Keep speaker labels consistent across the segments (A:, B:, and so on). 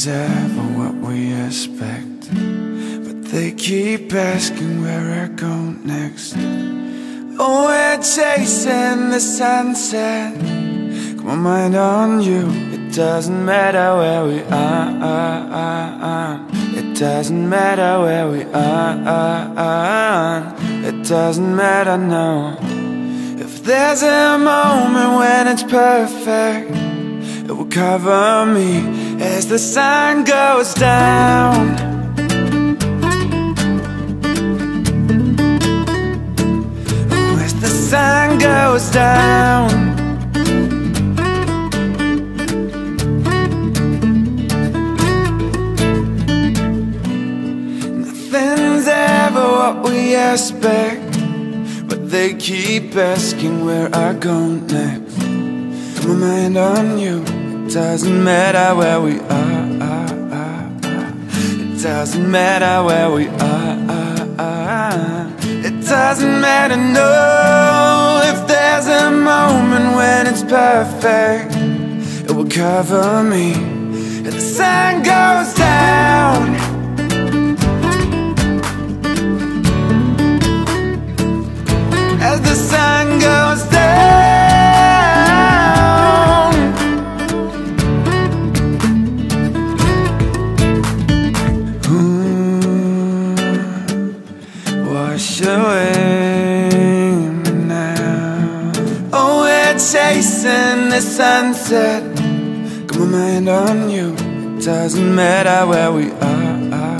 A: Nothing's ever what we expect, but they keep asking where I go next. Oh, we're chasing the sunset. Got my mind on you. It doesn't matter where we are. It doesn't matter where we are. It doesn't matter, no. If there's a moment when it's perfect, it will cover me as the sun goes down. Oh, as the sun goes down. Nothing's ever what we expect, but they keep asking where I go next. Got my mind on you. It doesn't matter where we are. It doesn't matter where we are. It doesn't matter, no. If there's a moment when it's perfect, it will cover me as the sun goes down. As the sun goes down. Wash away me now. Oh, we're chasing the sunset. Got my mind on you. It doesn't matter where we are.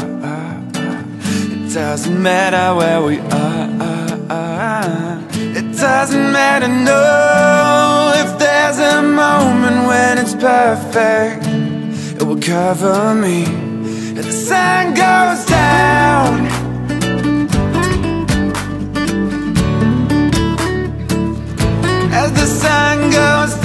A: It doesn't matter where we are. It doesn't matter, no. If there's a moment when it's perfect, it will cover me as the sun goes down. As the sun goes down.